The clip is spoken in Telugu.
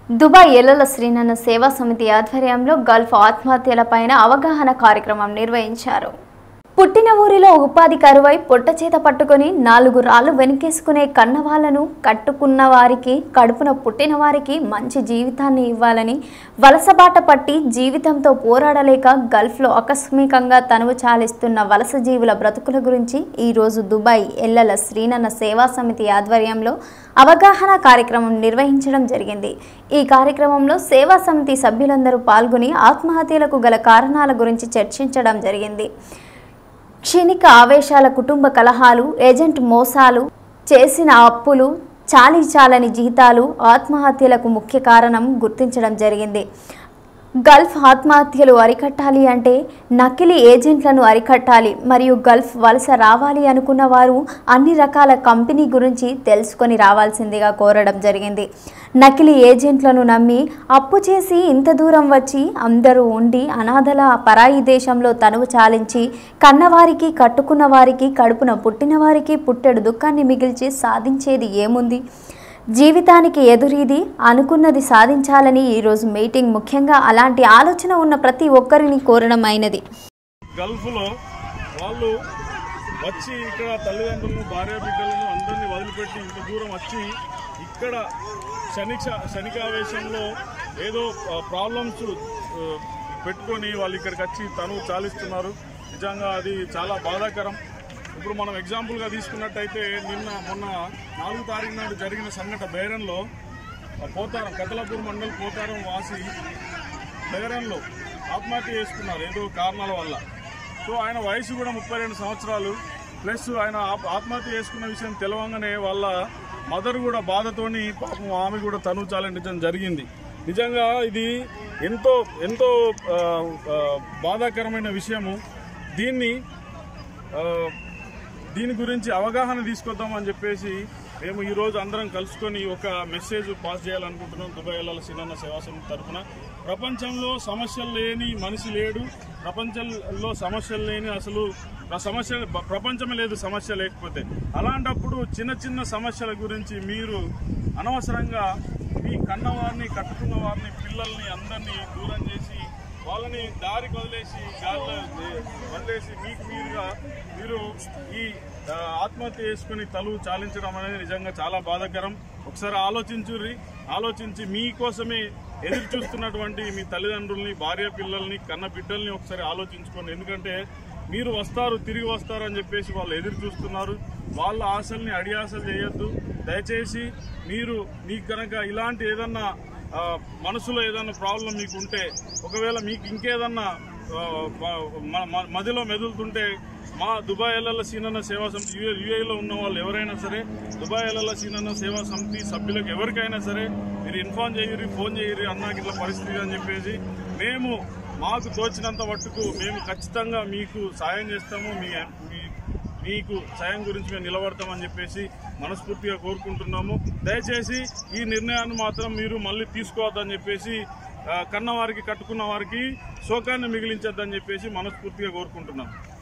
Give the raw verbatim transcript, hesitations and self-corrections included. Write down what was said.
దుబాయ్ ఎల్లల శ్రీనన్న సేవా సమితి ఆధ్వర్యంలో గల్ఫ్ ఆత్మహత్యలపైన అవగాహన కార్యక్రమం నిర్వహించారు. పుట్టిన ఊరిలో ఉపాధి కరువై పొట్టచేత పట్టుకొని నాలుగు రాళ్లు వెనకేసుకునే కన్నవాళ్లను కట్టుకున్న వారికి కడుపున పుట్టిన వారికి మంచి జీవితాన్ని ఇవ్వాలని వలసబాట పట్టి జీవితంతో పోరాడలేక గల్ఫ్లో ఆకస్మికంగా తనువు చాలిస్తున్న వలస జీవుల బ్రతుకుల గురించి ఈరోజు దుబాయ్ ఎల్లల శ్రీనన్న సేవా సమితి ఆధ్వర్యంలో అవగాహన కార్యక్రమం నిర్వహించడం జరిగింది. ఈ కార్యక్రమంలో సేవా సమితి సభ్యులందరూ పాల్గొని ఆత్మహత్యలకు గల కారణాల గురించి చర్చించడం జరిగింది. క్షణిక ఆవేశాల, కుటుంబ కలహాలు, ఏజెంట్ మోసాలు, చేసిన అప్పులు, చాలీ చాలని జీతాలు ఆత్మహత్యలకు ముఖ్య కారణం గుర్తించడం జరిగింది. గల్ఫ్ ఆత్మహత్యలు అరికట్టాలి అంటే నకిలీ ఏజెంట్లను అరికట్టాలి మరియు గల్ఫ్ వలస రావాలి అనుకున్న వారు అన్ని రకాల కంపెనీ గురించి తెలుసుకొని రావాల్సిందిగా కోరడం జరిగింది. నకిలీ ఏజెంట్లను నమ్మి అప్పు చేసి ఇంత దూరం వచ్చి అందరూ ఉండి అనాథల పరాయి దేశంలో తనువు చాలించి కన్నవారికి కట్టుకున్న వారికి కడుపున పుట్టిన వారికి పుట్టెడు దుఃఖాన్ని మిగిల్చి సాధించేది ఏముంది? జీవితానికి ఎదురీది అనుకున్నది సాధించాలని ఈరోజు మీటింగ్ ముఖ్యంగా అలాంటి ఆలోచన ఉన్న ప్రతి ఒక్కరిని కోరడం అయినది. గల్ఫ్లో వాళ్ళు వచ్చి ఇక్కడ తల్లిదండ్రులను భార్య బిడ్డలను అందరినీ వదిలిపెట్టి ఇంత దూరం వచ్చి ఇక్కడ క్షణిక క్షణికావేశంలో ఏదో ప్రాబ్లమ్స్ పెట్టుకొని వాళ్ళు ఇక్కడికి వచ్చి తను చాలిస్తున్నారు. నిజంగా అది చాలా బాధాకరం. ఇప్పుడు మనం ఎగ్జాంపుల్గా తీసుకున్నట్టయితే నిన్న మొన్న నాలుగు తారీఖు నాడు జరిగిన సంఘటన బేరంలో పోతారం కతలాపూర్ మండల్ పోతారం వాసి బేరంలో ఆత్మహత్య చేసుకున్నారు ఏదో కారణాల వల్ల. సో ఆయన వయసు కూడా ముప్పై రెండు సంవత్సరాలు ప్లస్ ఆయన ఆత్మహత్య చేసుకున్న విషయం తెలవంగానే వాళ్ళ మదర్ కూడా బాధతోని పాపం ఆమె కూడా తనువు చాలించడం జరిగింది. నిజంగా ఇది ఎంతో ఎంతో బాధాకరమైన విషయము. దీన్ని దీని గురించి అవగాహన తీసుకొద్దామని చెప్పేసి మేము ఈరోజు అందరం కలుసుకొని ఒక మెసేజ్ పాస్ చేయాలనుకుంటున్నాం. దుబాయ్ ఎల్లల శ్రీనన్న సేవా సమితి తరఫున ప్రపంచంలో సమస్యలు లేని మనిషి లేడు, ప్రపంచంలో సమస్యలు లేని అసలు సమస్య ప్రపంచమే లేదు సమస్య లేకపోతే. అలాంటప్పుడు చిన్న చిన్న సమస్యల గురించి మీరు అనవసరంగా మీ కన్నవారిని కట్టుకున్న వారిని పిల్లల్ని అందరినీ దూరం చేసి వాళ్ళని దారికి వదిలేసి గాల్లో వదిలేసి మీకు మీరుగా మీరు ఈ ఆత్మహత్య చేసుకుని తలువు చాలించడం అనేది నిజంగా చాలా బాధాకరం. ఒకసారి ఆలోచించుర్రి. ఆలోచించి మీకోసమే ఎదురు చూస్తున్నటువంటి మీ తల్లిదండ్రుల్ని, భార్య పిల్లల్ని, కన్న బిడ్డల్ని ఒకసారి ఆలోచించుకోండి. ఎందుకంటే మీరు వస్తారు, తిరిగి వస్తారు అని చెప్పేసి వాళ్ళు ఎదురు చూస్తున్నారు. వాళ్ళ ఆశల్ని అడియాసలు చేయొద్దు. దయచేసి మీరు మీకు కనుక ఇలాంటి ఏదన్నా మనసులో ఏదైనా ప్రాబ్లం మీకు ఉంటే, ఒకవేళ మీకు ఇంకేదన్నా మదిలో మెదులుతుంటే మా దుబాయ్ ఎల్లల శ్రీనన్న సేవా సమితి యూఏలో ఉన్న వాళ్ళు ఎవరైనా సరే దుబాయ్ ఎల్లల శ్రీనన్న సేవా సమితి సభ్యులకు ఎవరికైనా సరే మీరు ఇన్ఫార్మ్ చేయరు, ఫోన్ చేయరు అన్నాకి ఇట్లా పరిస్థితి అని చెప్పేసి మేము మాకు తోచినంత మట్టుకు మేము ఖచ్చితంగా మీకు సాయం చేస్తాము. మీ మీకు సాయం గురించి మేము నిలబడతామని చెప్పేసి మనస్ఫూర్తిగా కోరుకుంటున్నాము. దయచేసి ఈ నిర్ణయాన్ని మాత్రం మీరు మళ్ళీ తీసుకోవద్దని చెప్పేసి కన్నవారికి కట్టుకున్న వారికి శోకాన్ని మిగిలించొద్దని చెప్పేసి మనస్ఫూర్తిగా కోరుకుంటున్నాము.